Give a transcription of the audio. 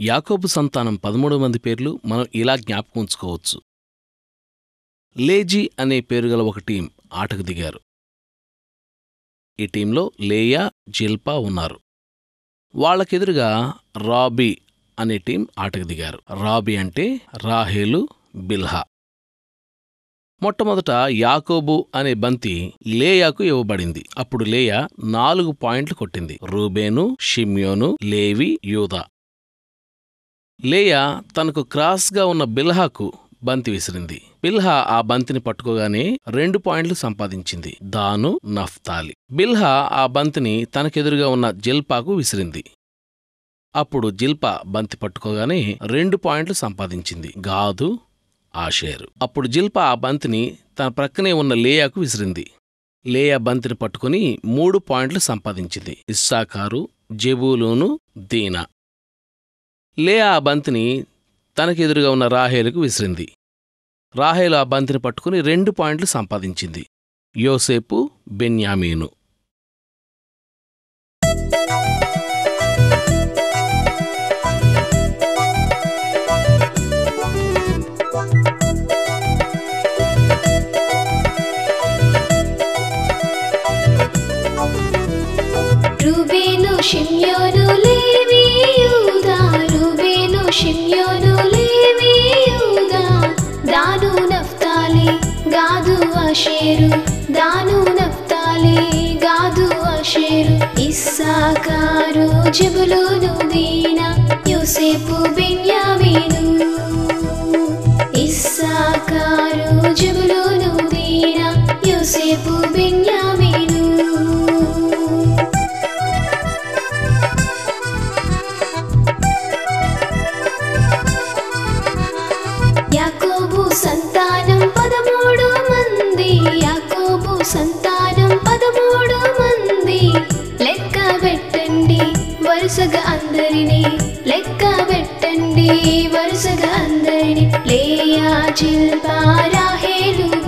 యాకోబు సంతానం 13 మంది పేర్లు మనం ఇలా జ్ఞాపకం ఉంచుకోవచ్చు. లేజీ అనే పేరుగల ఒక టీం ఆటకు దిగారు. ఈ టీంలో లేయా, జిల్పా ఉన్నారు. వాళ్లకెదురుగా రాబీ అనే టీం ఆటకు దిగారు. రాబీ అంటే రాహేలు, బిల్హా. మొట్టమొదట యాకోబు అనే బంతి లేయాకు ఇవ్వబడింది. అప్పుడు లేయా 4 పాయింట్లు కొట్టింది. రూబేను, షిమ్యోను, లేవి, యూదా. లేయా తనకు క్రాస్గా ఉన్న బిల్హాకు బంతి విసిరింది. బిల్హా ఆ బంతిని పట్టుకోగానే 2 పాయింట్లు సంపాదించింది. దాను, నఫ్తాలి. బిల్హా ఆ బంతిని తనకెదురుగా ఉన్న జిల్పాకు విసిరింది. అప్పుడు జిల్పా బంతి పట్టుకోగానే 2 పాయింట్లు సంపాదించింది. గాదు, ఆషేరు. అప్పుడు జిల్పా ఆ బంతిని తన ప్రక్కనే ఉన్న లేయాకు విసిరింది. లేయా బంతిని పట్టుకుని 3 పాయింట్లు సంపాదించింది. ఇస్సాకారు, జెబూలూను, దీనా. లేయా ఆ బంతిని తనకెదురుగా ఉన్న రాహేలుకు విసిరింది. రాహేలు ఆ బంతిని పట్టుకుని 2 పాయింట్లు సంపాదించింది. యోసేపు, బెన్యామీను. రూబేను, షిమ్యోను, లేవి, యూదా. రూబేను, షిమ్యోను, లేవి, యూదా. దాను, నఫ్తాలి, గాదు, ఆషేరు. దాను, నఫ్తాలి, గాదు, ఆషేరు. ఇస్సాకారు, జెబూలూను, దీనా. యోసేపు, బెన్యామీను. ఇస్సాకారు, జెబూలూను, దీనా. యోసేపు, బెన్యామీను. యాకోబు సంతానం 13 మంది. యాకోబు సంతానం 13 మంది. లెక్క పెట్టండి వరుసగా అందరినీ. లెక్క పెట్టండి వరుసగా అందరినీ. లేయా, జిల్పా, రాహేలు,